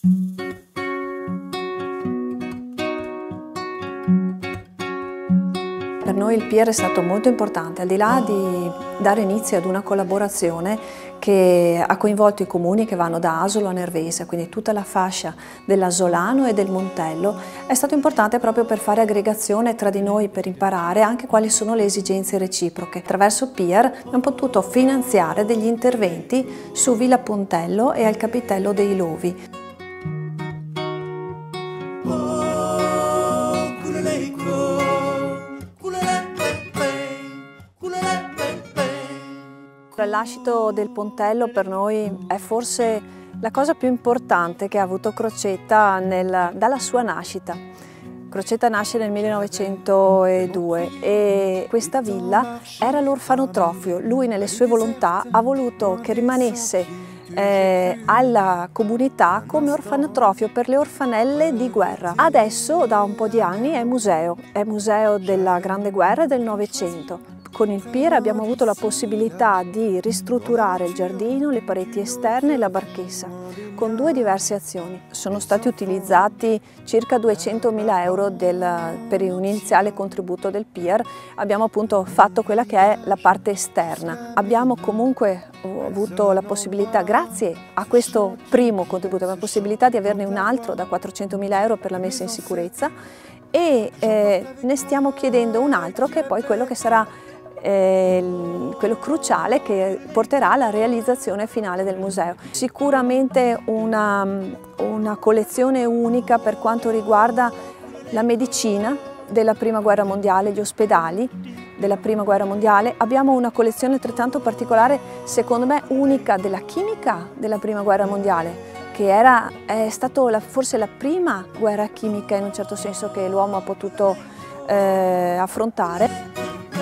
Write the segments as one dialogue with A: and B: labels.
A: Per noi il pier è stato molto importante, al di là di dare inizio ad una collaborazione che ha coinvolto i comuni che vanno da Asolo a Nervesa, quindi tutta la fascia dell'Asolano e del Montello. È stato importante proprio per fare aggregazione tra di noi, per imparare anche quali sono le esigenze reciproche. Attraverso pier abbiamo potuto finanziare degli interventi su Villa Pontello e al Capitello dei Lovi. Il lascito del Pontello per noi è forse la cosa più importante che ha avuto Crocetta dalla sua nascita. Crocetta nasce nel 1902 e questa villa era l'orfanotrofio. Lui nelle sue volontà ha voluto che rimanesse alla comunità come orfanotrofio per le orfanelle di guerra. Adesso da un po' di anni è museo della Grande Guerra e del Novecento. Con il pier abbiamo avuto la possibilità di ristrutturare il giardino, le pareti esterne e la barchessa, con due diverse azioni. Sono stati utilizzati circa 200.000 euro per un iniziale contributo del pier. Abbiamo appunto fatto quella che è la parte esterna. Abbiamo comunque avuto la possibilità, grazie a questo primo contributo, la possibilità di averne un altro da 400.000 euro per la messa in sicurezza e ne stiamo chiedendo un altro che è poi quello che sarà quello cruciale che porterà alla realizzazione finale del museo. Sicuramente una collezione unica per quanto riguarda la medicina della Prima Guerra Mondiale, gli ospedali della Prima Guerra Mondiale. Abbiamo una collezione altrettanto particolare, secondo me unica, della chimica della Prima Guerra Mondiale, che è stata forse la prima guerra chimica in un certo senso che l'uomo ha potuto affrontare.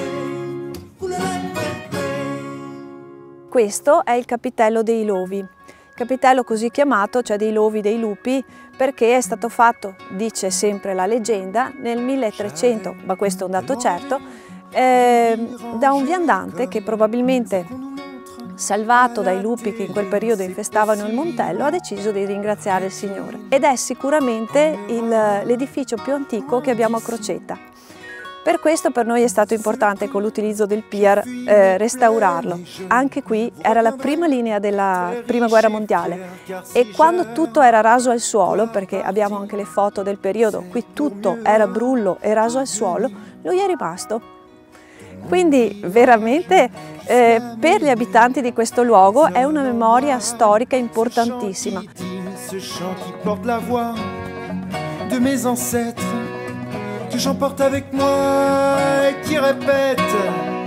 A: Questo è il Capitello dei Lovi, capitello così chiamato, cioè dei lovi, dei lupi, perché è stato fatto, dice sempre la leggenda, nel 1300, ma questo è un dato certo, da un viandante che probabilmente, salvato dai lupi che in quel periodo infestavano il Montello, ha deciso di ringraziare il Signore. Ed è sicuramente l'edificio più antico che abbiamo a Crocetta. Per questo per noi è stato importante con l'utilizzo del pier restaurarlo. Anche qui era la prima linea della Prima Guerra Mondiale e quando tutto era raso al suolo, perché abbiamo anche le foto del periodo, qui tutto era brullo e raso al suolo, lui è rimasto. Quindi veramente per gli abitanti di questo luogo è una memoria storica importantissima.
B: Que j'emporte avec moi et qui répète